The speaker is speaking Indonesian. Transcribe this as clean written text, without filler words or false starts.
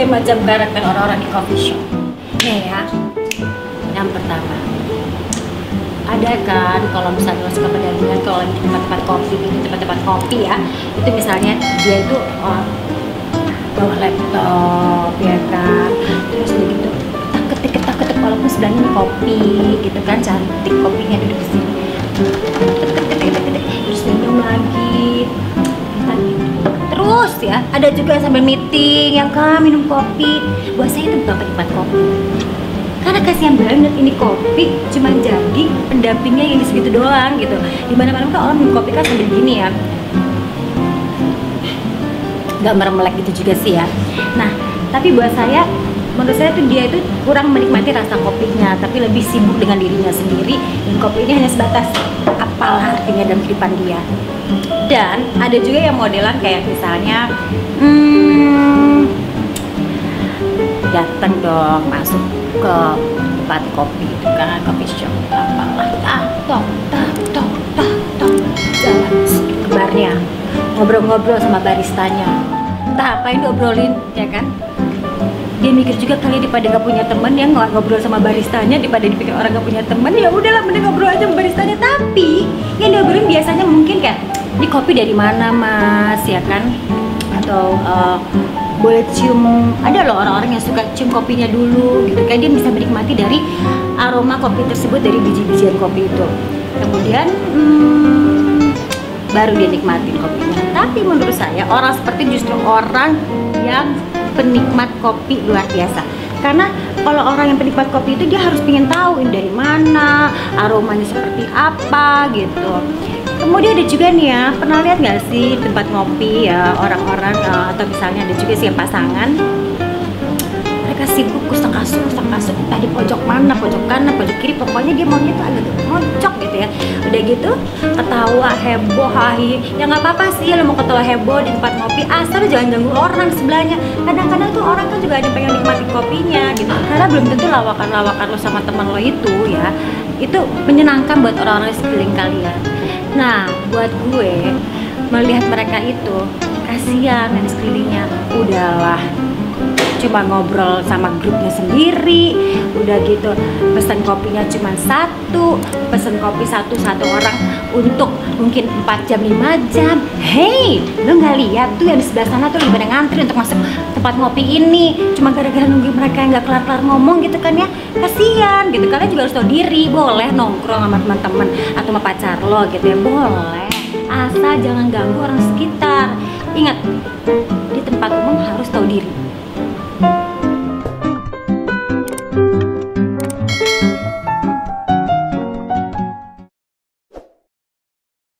berbagai macam karakter orang-orang di coffee shop. Nih ya, yang pertama, ada kan kalau misalnya lo suka pedagang, kalau lagi di tempat-tempat kopi gitu, tempat-tempat kopi ya, itu misalnya dia itu bawa laptop ya kan, terus begitu ketik walaupun sebelahnya ini kopi gitu kan, cantik kopinya duduk di sini, terus minum lagi. Terus ya, ada juga sambil meeting yang kan minum kopi. Buat saya itu bukan penikmat kopi, karena kasihan banget ini kopi cuma jadi pendampingnya yang di segitu doang gitu. Dimana-mana kan orang minum kopi kan sambil gini ya, nggak meremelek gitu juga sih ya. Nah, tapi buat saya, menurut saya tuh dia itu kurang menikmati rasa kopinya, tapi lebih sibuk dengan dirinya sendiri, dan kopi ini hanya sebatas apalah artinya dalam kehidupan dia. Dan ada juga yang modelan kayak misalnya datang dong masuk ke tempat kopi itu kan, coffee shop apalah, tok jalan kebarnya ngobrol-ngobrol sama baristanya, entah apa yang diobrolin ya kan. Dia mikir juga kali daripada gak punya temen ya, nggak ngobrol sama baristanya, daripada dipikir orang gak punya temen, ya udahlah mending ngobrol aja sama baristanya. Tapi yang diobrolin biasanya mungkin kayak, ini kopi dari mana mas ya kan, atau boleh cium, ada loh orang-orang yang suka cium kopinya dulu gitu kan, dia bisa menikmati dari aroma kopi tersebut, dari biji-bijian kopi itu. Kemudian baru dia nikmatin kopinya. Tapi menurut saya orang seperti justru orang yang penikmat kopi luar biasa. Karena kalau orang yang penikmat kopi itu dia harus pengen tahu ini dari mana, aromanya seperti apa gitu. Kemudian ada juga nih ya, pernah lihat nggak sih tempat ngopi ya orang-orang atau misalnya ada juga sih yang pasangan, mereka sibuk kusang kasut entah di pojok mana, pojok kanan, pojok kiri, pokoknya dia maunya tuh agak ngocok gitu ya. Udah gitu ketawa heboh hahi, ya nggak apa-apa sih lo mau ketawa heboh di tempat ngopi, asal jangan ganggu orang sebelahnya. Kadang-kadang tuh orang kan juga ada pengen nikmati kopinya gitu, karena belum tentu lawakan lo sama teman lo itu ya itu menyenangkan buat orang-orang di sekeliling kalian. Nah, buat gue melihat mereka itu kasihan dan sekelilingnya, udahlah cuma ngobrol sama grupnya sendiri, udah gitu pesan kopinya cuma satu, pesan kopi satu orang untuk mungkin 4 jam 5 jam. Hey, lo nggak lihat tuh yang di sebelah sana tuh pada ngantri untuk masuk tempat ngopi ini, cuma gara-gara nunggu mereka yang nggak kelar-kelar ngomong gitu kan ya, kasihan gitu. Kalian juga harus tahu diri, boleh nongkrong sama teman-teman atau sama pacar lo gitu ya, boleh, asal jangan ganggu orang sekitar. Ingat, di tempat umum harus tahu diri.